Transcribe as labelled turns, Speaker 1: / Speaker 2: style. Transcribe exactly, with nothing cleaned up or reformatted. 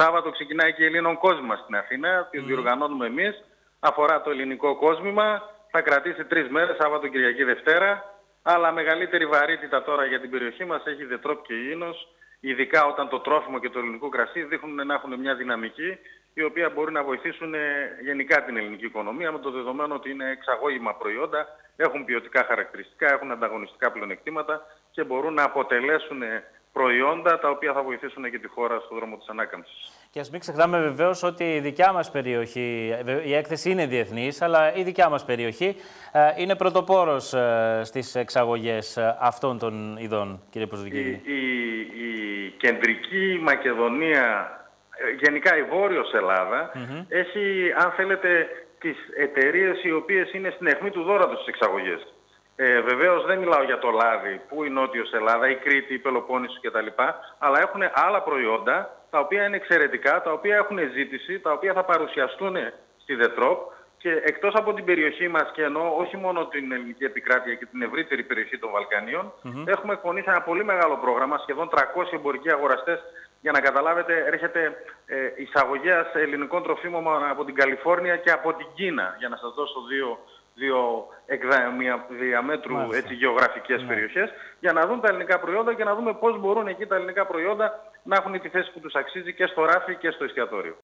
Speaker 1: Σάββατο ξεκινάει και η Ελλήνων Κόσμημα στην Αθήνα, τη
Speaker 2: Mm.
Speaker 1: διοργανώνουμε εμείς, αφορά το ελληνικό κόσμημα, θα κρατήσει τρεις μέρες, Σάββατο, Κυριακή, Δευτέρα, αλλά μεγαλύτερη βαρύτητα τώρα για την περιοχή μας έχει η Δετρόπ και η Ίνος, ειδικά όταν το τρόφιμο και το ελληνικό κρασί δείχνουν να έχουν μια δυναμική, η οποία μπορεί να βοηθήσουν γενικά την ελληνική οικονομία, με το δεδομένο ότι είναι εξαγώγημα προϊόντα, έχουν ποιοτικά χαρακτηριστικά, έχουν ανταγωνιστικά πλεονεκτήματα και μπορούν να αποτελέσουν προϊόντα τα οποία θα βοηθήσουν και τη χώρα στον δρόμο της ανάκαμψης.
Speaker 2: Και ας μην ξεχνάμε βεβαίως ότι η δικιά μας περιοχή, η έκθεση είναι διεθνής, αλλά η δικιά μας περιοχή είναι πρωτοπόρος στις εξαγωγές αυτών των ειδών, κύριε Προσδικητή.
Speaker 1: Η, η, η κεντρική Μακεδονία, γενικά η Βόρειος Ελλάδα, mm-hmm. έχει, αν θέλετε, τις εταιρείες οι οποίες είναι στην αιχμή του δώρατος στις εξαγωγές. Ε, βεβαίως δεν μιλάω για το λάδι, που η Νότιος Ελλάδα, η Κρήτη, η Πελοπόννησο κτλ. Αλλά έχουν άλλα προϊόντα, τα οποία είναι εξαιρετικά, τα οποία έχουν ζήτηση, τα οποία θα παρουσιαστούν στη Δετρόπ και εκτός από την περιοχή μας, και εννοώ όχι μόνο την ελληνική επικράτεια και την ευρύτερη περιοχή των Βαλκανίων, mm-hmm. έχουμε εκπονήσει ένα πολύ μεγάλο πρόγραμμα, σχεδόν τριακόσιοι εμπορικοί αγοραστές. Για να καταλάβετε, έρχεται ε, εισαγωγέας ελληνικών τροφίμων από την Καλιφόρνια και από την Κίνα, για να σας δώσω δύο, δύο διαμέτρου έτσι, γεωγραφικές ναι. περιοχές, για να δουν τα ελληνικά προϊόντα και να δούμε πώς μπορούν εκεί τα ελληνικά προϊόντα να έχουν τη θέση που τους αξίζει και στο ράφι και στο εστιατόριο.